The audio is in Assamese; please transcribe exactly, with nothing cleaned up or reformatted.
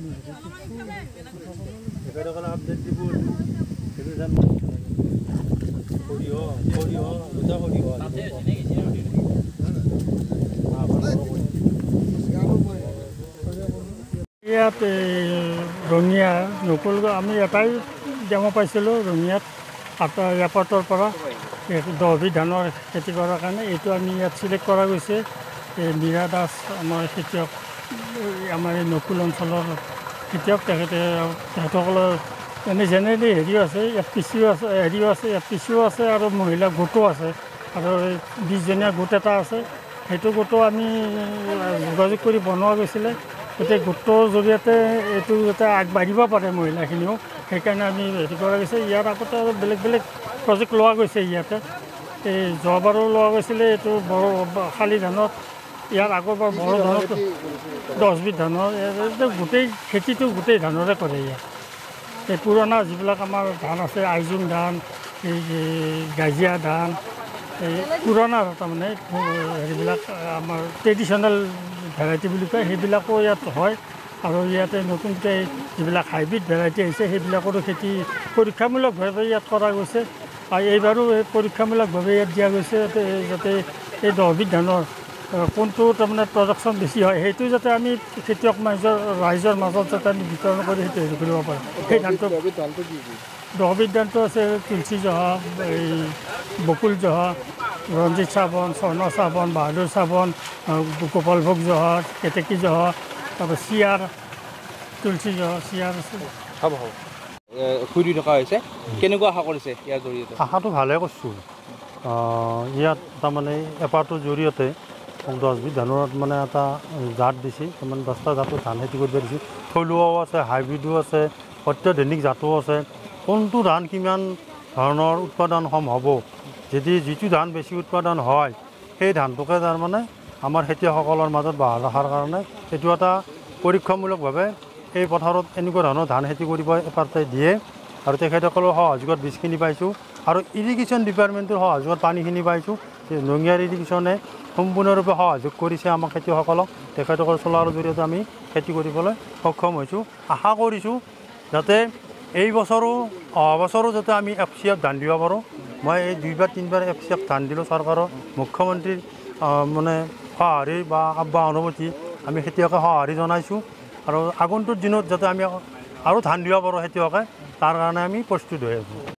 এবারে কলা আপডেট দিব এগুলো জান করিও করিও বুঝা করিও ইয়াত ৰঙিয়া নকুল আমি এটাই ডেমো পাইছিলোঁ ৰঙিয়াত আটা এয়াৰপৰ্টৰ পৰা দহবিধ ধানৰ খেতি কৰাৰ কাৰণে এইটো আমি ইয়াত চিলেক্ট কৰা গৈছে। এই মীৰা দাস আমাৰ খেতিয়ক, আমাৰ এই নকুল অঞ্চলৰ খেতিয়ক, তেখেতে তেখেতসকলৰ এনে জেনেৰেলি হেৰিও আছে, এফ পি চিও আছে, হেৰিও আছে, এফ পি চিও আছে আৰু মহিলা গোটো আছে আৰু বিছজনীয়া গোট এটা আছে। সেইটো গোটো আমি যোগাযোগ কৰি বনোৱা গৈছিলে, গতিকে গোটৰ জৰিয়তে এইটো যাতে আগবাঢ়িব পাৰে মহিলাখিনিও, সেইকাৰণে আমি হেৰি কৰা গৈছে। ইয়াৰ আগতে আৰু বেলেগ বেলেগ প্ৰজেক্ট লোৱা গৈছে ইয়াতে। এই যোৱাবাৰো লোৱা গৈছিলে এইটো বৰ শালি ধানত, ইয়াৰ আগৰবাৰ বড়ো ধানত দহবিধ ধানৰ গোটেই খেতিটো গোটেই ধানৰে কৰে ইয়াত। এই পুৰণা যিবিলাক আমাৰ ধান আছে, আইজোং ধান, এই গাজিয়া ধান, এই পুৰণা তাৰমানে হেৰিবিলাক আমাৰ ট্ৰেডিশ্যনেল ভেৰাইটি বুলি কয়, সেইবিলাকো ইয়াত হয়। আৰু ইয়াতে নতুনকৈ যিবিলাক হাইব্ৰিড ভেৰাইটি আহিছে সেইবিলাকৰো খেতি পৰীক্ষামূলকভাৱে ইয়াত কৰা গৈছে। আৰু এইবাৰো এই পৰীক্ষামূলকভাৱে ইয়াত দিয়া গৈছে যাতে এই দহবিধ ধানৰ কোনটো তাৰমানে প্ৰডাকশ্যন বেছি হয় সেইটো যাতে আমি খেতিয়ক মাজৰ ৰাইজৰ মাজত যাতে আমি বিতৰণ কৰি সেইটো হেৰি কৰিব পাৰোঁ। সেই ধানটো দহবিধ ধানটো আছে তুলসী জহা, এই বকুল জহা, ৰঞ্জিত চাবন, স্বৰ্ণ চাবন, বাহাদুৰ চাবন, গোপালভোগ জহা, কেতেকী জহা, তাৰপৰা চিয়াৰ, তুলসী জহা, চিয়াৰ আছে। হ'ব হ'ব খুৰি থকা হৈছে, কেনেকুৱা আশা কৰিছে ইয়াৰ জৰিয়তে? আশাটো ভালে কৰিছোঁ। ইয়াত তাৰমানে এপাৰটোৰ জৰিয়তে দহবিধ ধানত মানে এটা জাত দিছে, তাৰমানে দহটা জাতৰ ধান খেতি কৰিব দিছে। থলুৱাও আছে, হাইব্ৰিডো আছে, অত্যাধুনিক জাতো আছে। কোনটো ধান কিমান ধৰণৰ উৎপাদনক্ষম হ'ব, যদি যিটো ধান বেছি উৎপাদন হয় সেই ধানটোকে তাৰমানে আমাৰ খেতিয়কসকলৰ মাজত বহাল ৰখাৰ কাৰণে এইটো এটা পৰীক্ষামূলকভাৱে এই পথাৰত এনেকুৱা ধৰণৰ ধান খেতি কৰিব এপাৰতে দিয়ে। আৰু তেখেতসকলৰ সহযোগত বীজখিনি পাইছোঁ আৰু ইৰিগেশ্যন ডিপাৰ্টমেণ্টৰ সহযোগত পানীখিনি পাইছোঁ। ৰঙিয়াৰ ইৰিগেশ্যনে সম্পূৰ্ণৰূপে সহযোগ কৰিছে আমাক খেতিয়কসকলক। তেখেতসকলৰ চলাৰ জৰিয়তে আমি খেতি কৰিবলৈ সক্ষম হৈছোঁ। আশা কৰিছোঁ যাতে এই বছৰো অহা বছৰো যাতে আমি এফ চি এফ ধান দিব পাৰোঁ। মই এই দুইবাৰ তিনিবাৰ এফ চি এফ ধান দিলোঁ চৰকাৰৰ মুখ্যমন্ত্ৰীৰ মানে সঁহাৰি বা আব্বা অনুমতি আমি খেতিয়কে সঁহাৰি জনাইছোঁ। আৰু আগন্তুক দিনত যাতে আমি আৰু ধান দিব পাৰোঁ খেতিয়কে, তাৰ কাৰণে আমি প্ৰস্তুত হৈ আছোঁ।